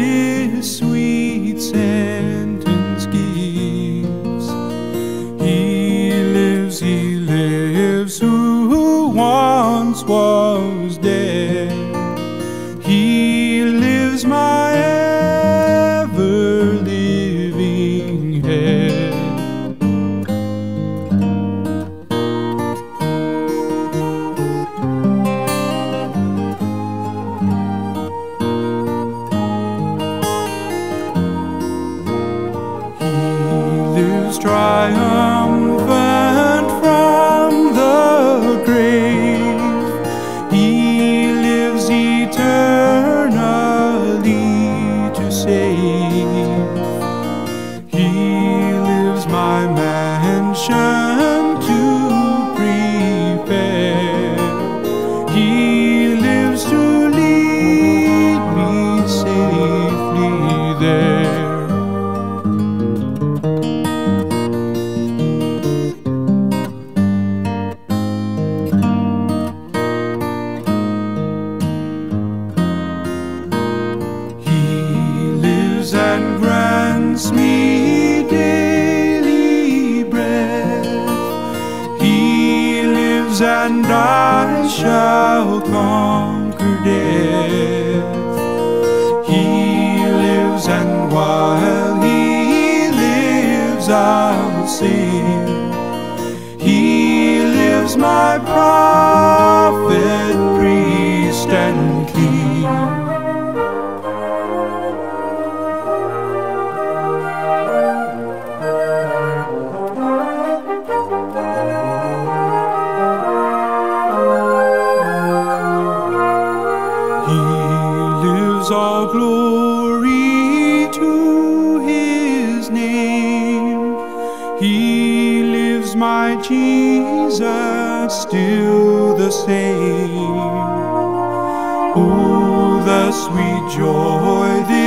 this sweet sentence gives. He lives, who once was dead. He lives, my ever-living head. Triumphant from the grave, he lives eternally to save. He lives, my mansion to prepare. He lives to lead me safely there. And grants me daily bread. He lives, and I shall conquer death. He lives, and while he lives, I'll sing. He lives, my prophet, priest, and king. All glory to his name. He lives, my Jesus, still the same. Oh, the sweet joy